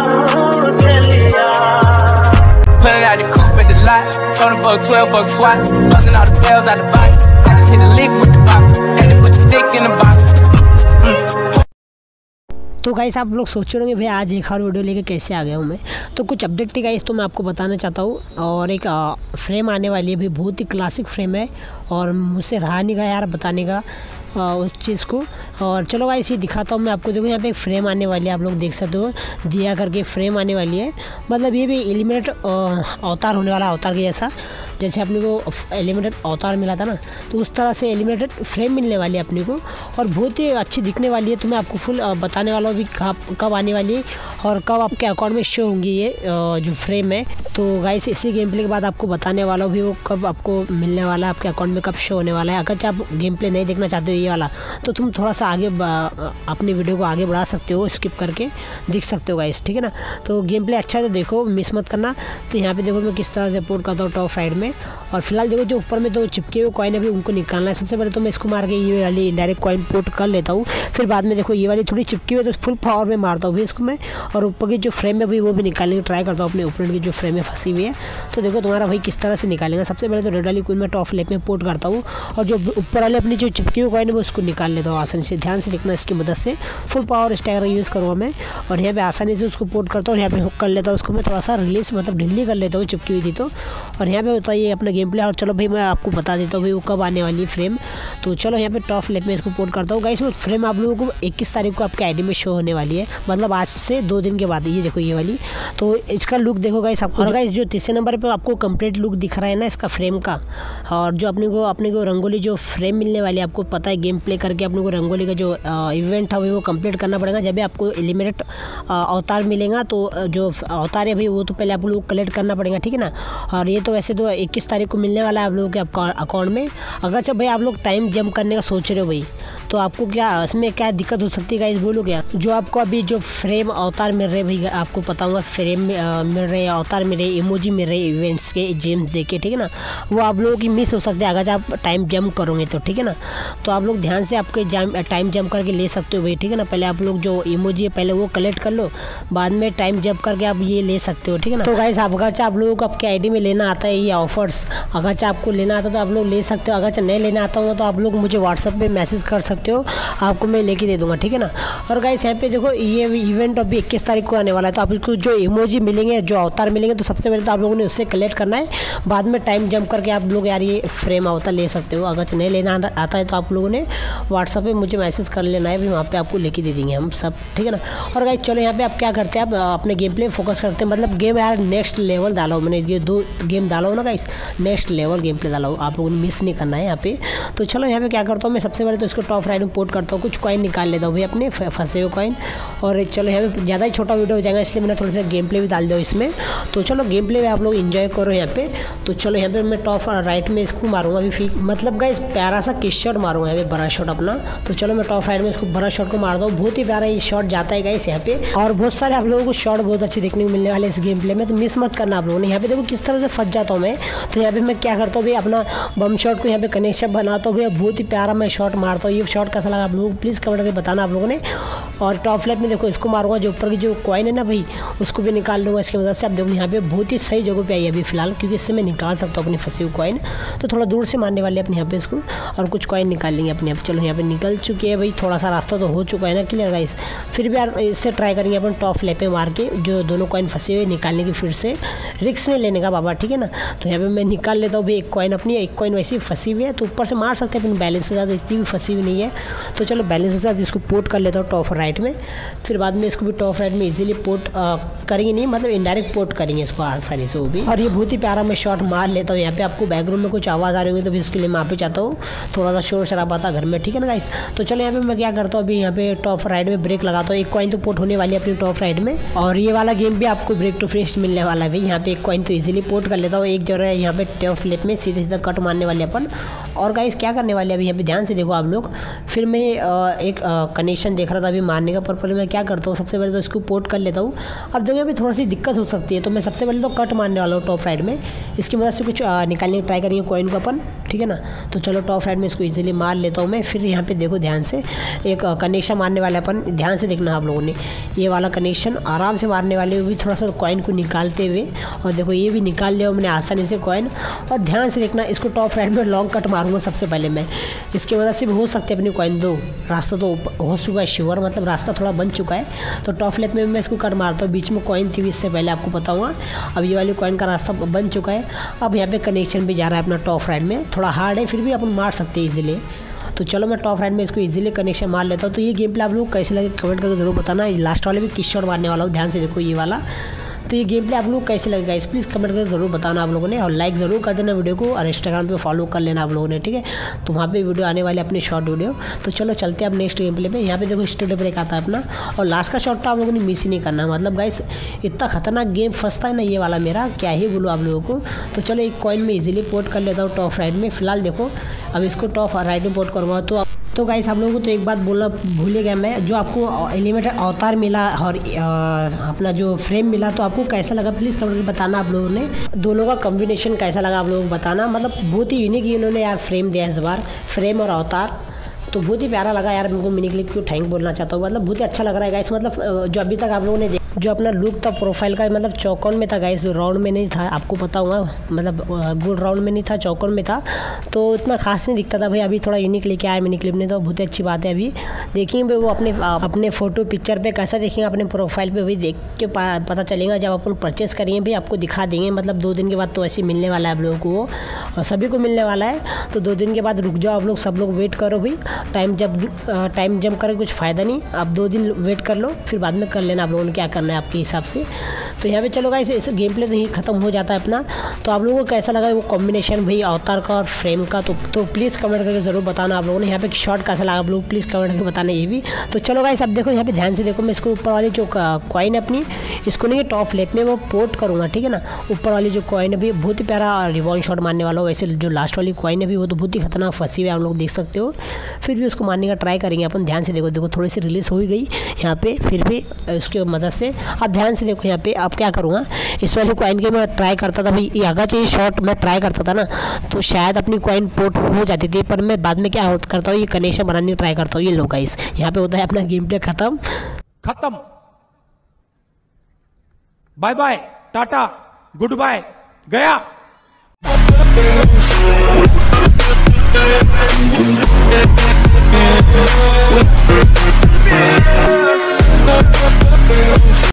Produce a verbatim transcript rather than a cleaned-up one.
Pulling out the coupe at the lot, twenty fuck twelve fuck SWAT, busting all the bells out the box. I just hit a lick with the box, had to put the stick in the box. तो guys आप लोग सोच रहे होंगे भैया आज एक और वीडियो लेके कैसे आ गया हूँ मैं। तो कुछ अपडेट थी गाइस, तो मैं आपको बताना चाहता हूँ। और एक आ, फ्रेम आने वाली है, भी बहुत ही क्लासिक फ्रेम है और मुझसे रहा नहीं गया यार बताने का आ, उस चीज़ को। और चलो गाइस ये दिखाता हूँ मैं आपको। देखो यहाँ पे एक फ्रेम आने वाली है, आप लोग देख सकते हो दिया करके फ्रेम आने वाली है। मतलब ये भी एलिमिनेट अवतार होने वाला, अवतार के जैसा, जैसे अपने को एलिमिनेटेड अवतार मिला था ना, तो उस तरह से एलिमिनेटेड फ्रेम मिलने वाली है अपने को और बहुत ही अच्छी दिखने वाली है। तो मैं आपको फुल बताने वाला हूँ भी कब कब आने वाली है और कब आपके अकाउंट में शो होंगी ये जो फ्रेम है। तो गाइस इसी गेम प्ले के बाद आपको बताने वाला हूँ भी वो कब आपको मिलने वाला है, आपके अकाउंट में कब शो होने वाला है। अगर आप गेम प्ले नहीं देखना चाहते हो ये वाला, तो तुम थोड़ा सा आगे अपनी वीडियो को आगे बढ़ा सकते हो, स्किप करके देख सकते हो गाइस, ठीक है ना। तो गेम प्ले अच्छा है तो देखो, मिस मत करना। तो यहाँ पे देखो मैं किस तरह से पोर्ट करता हूँ टॉप राइट में। और फिलहाल देखो जो ऊपर में दो चिपके हुए कॉइन अभी उनको निकालना है। सबसे पहले तो मैं इसको मार के ये वाली डायरेक्ट कॉइन पोर्ट कर लेता हूँ, फिर बाद में देखो ये वाली थोड़ी चिपकी हुई तो फुल पावर में मारता हूँ भी इसको मैं। और ऊपर की जो फ्रेम है भाई वो भी निकालने की ट्राई करता हूँ, अपने ओपोनेंट की जो फ्रेम है फंसी हुई है। तो देखो तुम्हारा भाई किस तरह से निकालेंगे। सबसे पहले तो रेड वाली कॉइन में टॉप लेफ्ट में पोर्ट करता हूँ और जो ऊपर वाले अपनी जो चिपकी हुई कॉइन है वो उसको निकाल लेता हूँ आसानी से। ध्यान से देखना, इसकी मदद से फुल पावर स्टैगर यूज़ करूँगा मैं और यहाँ पे आसानी से उसको पोर्ट करता हूँ। यहाँ पे हुक कर लेता हूँ उसको मैं, थोड़ा सा रिलीज मतलब ढीली कर लेता हूँ चिपकी हुई थी तो। और यहाँ पे होता है ये अपना गेम प्ले। और चलो भाई मैं आपको बता देता हूँ भाई वो कब आने वाली है फ्रेम। तो चलो यहाँ पे टॉप लेफ्ट में इसको पोर्ट करता हूँ गाइस। वो फ्रेम आप लोगों को इक्कीस तारीख को आपके आईडी में शो होने वाली है, मतलब आज से दो दिन के बाद। ये देखो ये वाली, तो इसका लुक देखो गाइस आपको। और गाइस जो तीसरे नंबर पे आपको कंप्लीट लुक दिख रहा है ना इसका फ्रेम का, और जो अपने को अपने को रंगोली जो फ्रेम मिलने वाली है, आपको पता है गेम प्ले करके अपने को रंगोली का जो इवेंट है वो कंप्लीट करना पड़ेगा। जब भी आपको एलिमिनेट अवतार मिलेगा तो जो अवतार है भाई वो तो पहले आप लोग कलेक्ट करना पड़ेगा, ठीक है ना। और ये तो वैसे तो इक्कीस तारीख को मिलने वाला है आप लोगों के अकाउंट में। अगर जब भाई आप लोग टाइम जंप करने का सोच रहे हो भाई, तो आपको क्या इसमें क्या दिक्कत हो सकती है गाइस बोलो क्या। जो आपको अभी जो फ्रेम अवतार मिल रहे भाई, आपको पता होगा फ्रेम मिल रहे, अवतार मिल रहे, इमोजी मिल रहे इवेंट्स के जेम्स देके, ठीक है ना, वो आप लोगों की मिस हो सकते हैं अगर आप टाइम जंप करोगे तो, ठीक है ना। तो आप लोग ध्यान से आपके टाइम जंप करके ले सकते हो भाई, ठीक है ना। पहले आप लोग जो इमोजी है पहले वो कलेक्ट कर लो, बाद में टाइम जंप करके आप ये ले सकते हो, ठीक है ना। तो गाइस अगर आप लोगों को आपके आईडी में लेना आता है ये ऑफर्स, अगर आपको लेना आता है तो आप लोग ले सकते हो। अगर नहीं लेना आता हो तो आप लोग मुझे व्हाट्सएप पे मैसेज कर सकते हो, आपको मैं लेके दे दूंगा, ठीक है ना। और गाइस यहाँ पे देखो ये इवेंट अभी इक्कीस तारीख को आने वाला है, तो आपको जो इमोजी मिलेंगे, जो अवतार मिलेंगे, तो सबसे पहले तो आप लोगों ने उससे कलेक्ट करना है, बाद में टाइम जंप करके आप लोग यार ये फ्रेम अवतार ले सकते हो। अगर नहीं लेना आता है तो आप लोगों ने व्हाट्सएप पे मुझे मैसेज कर लेना है, भी वहाँ पे आपको लेके दे देंगे हम सब, ठीक है ना। और गाइस चलो यहाँ पे आप क्या करते हैं, आप अपने गेम प्ले फोकस करते हैं, मतलब गेम यार नेक्स्ट लेवल डालो। मैंने ये दो गेम डाला हो ना guys, next level game play डाला हो, आप लोगों ने मिस नहीं करना है यहाँ पे। तो चलो यहाँ पे क्या करता हूँ मैं, सबसे पहले तो इसको टॉप राइट में पोर्ट करता हूँ, कुछ कॉइन निकाल लेता हूँ भाई अपने फंसे हुए कॉइन। और चलो यहाँ पे ज़्यादा ही छोटा वीडियो हो जाएगा इसलिए मैंने थोड़ा सा गेम प्ले भी डाल दिया इसमें। तो चलो गेम प्ले में आप लोग एंजॉय करो यहाँ पे। तो चलो यहाँ पे मैं टॉप राइट में इसको मारूंगा अभी, फिर मतलब गाइस प्यारा सा किस शॉट मारूंगा यहाँ पे, बड़ा शॉट अपना। तो चलो मैं टॉप राइट में इसको बड़ा शॉट को मार दूँ, बहुत ही प्यारा ये शॉट जाता है गाइस यहाँ पे। और बहुत सारे आप लोगों को शॉट बहुत अच्छे देखने को मिलने वाले इस गेम प्ले में, तो मिस मत करना आप लोगों ने। यहाँ पे देखो किस तरह से फंस जाता हूँ मैं। तो यहाँ पे मैं क्या करता हूँ भाई, अपना बम शॉट को यहाँ पे कनेक्शन बनाता हूँ भैया, बहुत ही प्यारा मैं शॉट मारता हूँ। ये शॉट कैसा लगा आप लोगों को प्लीज़ कमेंट करके बताना आप लोगों ने। और टॉप लेफ्ट में देखो इसको मारूंगा, जो ऊपर की जो कॉइन है ना भाई उसको भी निकाल लूँगा इसकी मदद से। आप देखो यहाँ पे बहुत ही सही जगह पे आई है अभी फिलहाल, क्योंकि इससे मैं निकाल सकता हूँ अपनी फंसी हुई कॉइन। तो थोड़ा दूर से मारने वाले अपने यहाँ पे इसको, और कुछ कॉइन निकाल लेंगे अपने यहाँ पे। चलो यहाँ पे निकल चुकी है भाई, थोड़ा सा रास्ता तो हो चुका है ना क्लियर गाइस। फिर भी यार इससे ट्राई करेंगे अपन टॉप लेफ्ट में मार के जो दोनों कॉइन फंसे हुए निकालने की, फिर से रिक्स नहीं लेने का बाबा, ठीक है ना। तो यहाँ पे मैं निकाल लेता हूँ भाई एक कॉइन अपनी, एक कॉइन वैसे ही फंसी हुई है, तो ऊपर से मार सकते हैं अपन बैलेंस के साथ, इतनी भी फंसी हुई नहीं है। तो चलो बैलेंस के साथ इसको पोर्ट कर लेता हूँ टॉप राइट में, फिर बाद में इसको भी टॉप राइट में इजीली पोर्ट करेंगे, नहीं मतलब इनडायरेक्ट पोर्ट करेंगे इसको आसानी से वो भी। और ये बहुत ही प्यारा मैं शॉट मार लेता हूँ यहाँ पे। आपको बैकग्राउंड में कुछ आवाज़ आ रही होगी तो फिर उसके लिए मैं यहाँ पे चाहता हूँ थोड़ा सा शोर शराबा था घर में, ठीक है ना गाइस। तो चलो यहाँ पे मैं क्या करता हूँ अभी, यहाँ पे टॉप राइट में ब्रेक लगाता हूँ, एक कॉइन तो पोर्ट होने वाली है अपनी टॉप राइट में। और ये वाला गेम भी आपको ब्रेक टू फ्रेश मिलने वाला है भाई, यहाँ पे एक कॉइन तो इजीली पोर्ट कर लेता हूँ। एक जगह यहाँ पे टॉप लेफ्ट में सीधे सीधा कट मारने वाले अपन, और गाइस क्या करने वाले अभी यहाँ पे ध्यान से देखो आप लोग। फिर मैं एक कनेक्शन देख रहा था अभी मारने का पर्पल, मैं क्या करता हूँ सबसे पहले तो इसको पोर्ट कर लेता हूँ। अब देखो अभी थोड़ी सी दिक्कत हो सकती है, तो मैं सबसे पहले तो कट मारने वाला हूँ टॉप राइट में। इसकी मदद से कुछ निकालने की ट्राई करेंगे कॉइन को अपन, ठीक है ना। तो चलो टॉप राइट में इसको ईजिली मार लेता हूँ मैं। फिर यहाँ पे देखो ध्यान से एक कनेक्शन मारने वाला अपन, ध्यान से देखना आप लोगों ने, ये वाला कनेक्शन आराम से मारने वाले हुए थोड़ा सा कॉइन को निकालते हुए। और देखो ये भी निकाल लिया मैंने आसानी से कॉइन। और ध्यान से देखना इसको टॉप राइट में लॉन्ग कट मारूंगा सबसे पहले मैं। इसकी वजह से भी हो सकती है अपनी कॉइन दो, रास्ता तो हो चुका है श्योर, मतलब रास्ता थोड़ा बन चुका है। तो टॉप लेफ्ट में मैं इसको कट मारता हूँ, बीच में कॉइन थी इससे पहले आपको बताऊँगा। अब ये वाली कॉइन का रास्ता बन चुका है। अब यहाँ पे कनेक्शन भी जा रहा है अपना टॉप राइट में, थोड़ा हार्ड है फिर भी अपन मार सकते हैं इजीली। तो चलो मैं टॉप राइट में इसको इजीली कनेक्शन मार लेता हूँ। तो ये गेम प्ले आप लोग कैसे लगे कमेंट करके जरूर बताना। लास्ट वाले भी किस शॉट मारने वाला हूँ, ध्यान से देखो ये वाला। तो ये गेम प्ले आप लोग कैसे लगेगा इस प्लीज़ कमेंट करके ज़रूर बताना आप लोगों ने। और लाइक ज़रूर कर देना वीडियो को, और इंस्टाग्राम पे फॉलो कर लेना आप लोगों ने, ठीक है। तो वहाँ पे वीडियो आने वाले अपने शॉर्ट वीडियो। तो चलो चलते हैं अब नेक्स्ट गेम प्ले पे। यहाँ पे देखो स्टूडियो ब्रेक आता है अपना, और लास्ट का शॉट तो आप लोगों ने मिस ही नहीं करना। मतलब गाइस इतना खतरनाक गेम फंसता है ना ये वाला मेरा, क्या ही बोलूँ आप लोगों को। तो चलो एक कॉइन में ईजिली पोर्ट कर लेता हूँ टॉप राइट में। फिलहाल देखो अब इसको टॉप राइट में पोर्ट करूँगा। तो तो गाइस आप लोगों को तो एक बात बोलना भूल गया मैं, जो आपको एलिमेंट अवतार मिला और आ, अपना जो फ्रेम मिला, तो आपको कैसा लगा प्लीज़ कमेंट करके बताना आप लोगों ने। दोनों का कॉम्बिनेशन कैसा लगा आप लोगों को बताना। मतलब बहुत ही यूनिक इन्होंने यार फ्रेम दिया इस बार, फ्रेम और अवतार। तो बहुत ही प्यारा लगा यार, मेरे को मिनी क्लिप को थैंक बोलना चाहता हूँ। मतलब बहुत ही अच्छा लग रहा है गाइस। मतलब जो अभी तक आप लोगों ने जो अपना लुक था प्रोफाइल का, मतलब चौकोन में था गाइस, राउंड में नहीं था, आपको पता होगा। मतलब गोल राउंड में नहीं था, चौकोन में था, तो इतना खास नहीं दिखता था भाई। अभी थोड़ा यूनिक लेके आया मिनी क्लिप ने, तो बहुत ही अच्छी बात है। अभी देखेंगे वो अपने अपने फ़ोटो पिक्चर पे कैसा देखेंगे अपने प्रोफाइल पे, वही देख के पता चलेगा। जब अपन परचेस करेंगे भाई आपको दिखा देंगे। मतलब दो दिन के बाद तो ऐसे मिलने वाला है आप लोगों को वो, और सभी को मिलने वाला है। तो दो दिन के बाद रुक जाओ आप लोग, सब लोग वेट करो भाई। टाइम जब टाइम जम कर कुछ फ़ायदा नहीं, आप दो दिन वेट कर लो, फिर बाद में कर लेना आप लोगों ने क्या करना है आपके हिसाब से। तो यहाँ पे चलो गाइस इस गेम प्ले तो ही खत्म हो जाता है अपना। तो आप लोगों को कैसा लगा वो कॉम्बिनेशन भाई अवतार का और फ्रेम का, तो तो प्लीज़ कमेंट करके ज़रूर बताना आप लोगों ने। यहाँ पे शॉट कैसा लगा आप लोग प्लीज़ कमेंट करके बताना ये भी। तो चलो गाइस अब देखो यहाँ पे ध्यान से देखो, मैं इसको ऊपर वाली जो कॉइन अपनी, इसको नहीं टॉप लेट में वो पोर्ट करूँगा, ठीक है ना। ऊपर वाली जो कॉइन है भी बहुत ही प्यारा रिबॉन शॉट मारने वाला हो। वैसे जो लास्ट वाली कॉइन है भी वो तो बहुत ही खतरनाक फंसी हुई है, आप लोग देख सकते हो। फिर भी उसको मारने का ट्राई करेंगे अपन। ध्यान से देखो, देखो थोड़ी सी रिलीज हो ही गई यहाँ पे, फिर भी उसकी मदद से। अब ध्यान से देखो यहाँ पे अब क्या करूँगा, इस वाली कॉइन के मैं ट्राई करता था भाई, ये आगा चाहिए शॉट मैं ट्राई करता था ना, तो शायद अपनी कॉइन पोर्ट हो जाती थी। पर मैं बाद में क्या करता हूँ, ये कनेक्शन बनाने की ट्राई करता हूँ। ये लो गाइस यहाँ पे होता है अपना गेम प्ले खत्म खत्म। Bye bye, ta-ta, goodbye, गया।